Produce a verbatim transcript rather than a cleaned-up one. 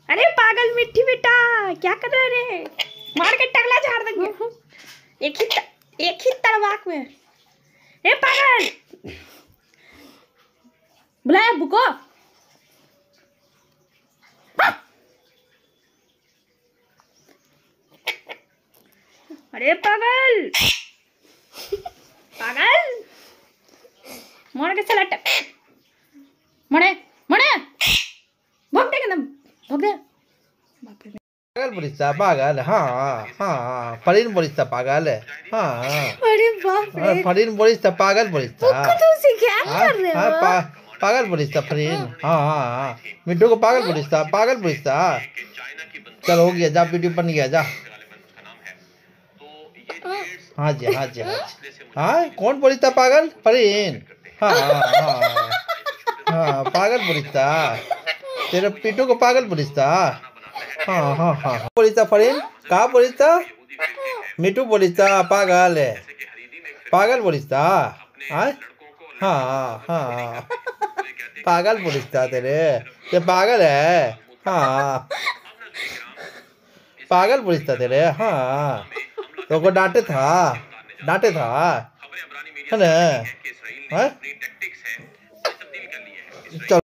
अरे पागल मिट्टी बेटा, क्या कर रहे रे? मार के टकला झाड़ देंगे एक ही त, एक ही तड़वाक में। ए पागल, बुलाया बुको। अरे पागल पागल, मार के चला टक मरे मरे भोग दे एकदम भोग दे। पागल बोलिस्ता पागल। हाँ हाँ फरीन बोलिस्ता पागल। हाँ अरे बाप रे, फरीन बोलिस्ता पागल बोलिस्ता। तुम से क्या कर रहे हो? पा, पागल बोलिस्ता फरीन। हाँ हाँ हाँ मिट्टू को पागल बोलिस्ता पागल बोलिस्ता। चल हो गया, जा वीडियो बन गया, जा। हाँ जी हाँ जी हाँ जी हाँ कौन बोलिस्ता पागल? फरीन। हाँ हाँ हाँ पागल बोलिस्ता, तेरे पिट्टू को पागल बोलिस्ता। हाँ हाँ हाँ बोलिस्ता फरीन, कहा बोलिस्ता? मिट्टू बोलिस्ता पागल है, पागल बोलिस्ता। हाँ हाँ हाँ पागल बोलिस्ता, तेरे ते पागल है। हाँ पागल बोलिस्ता तेरे। हाँ तो को डांटे था, डांटे था है ना? हाँ? चल